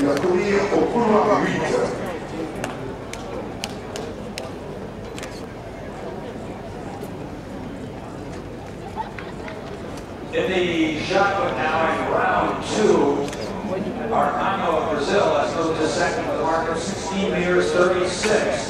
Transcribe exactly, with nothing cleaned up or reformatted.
accueillir au couloir huit. In the shot put now in round two, Armano of Brazil has moved to second with a mark of sixteen meters thirty-six.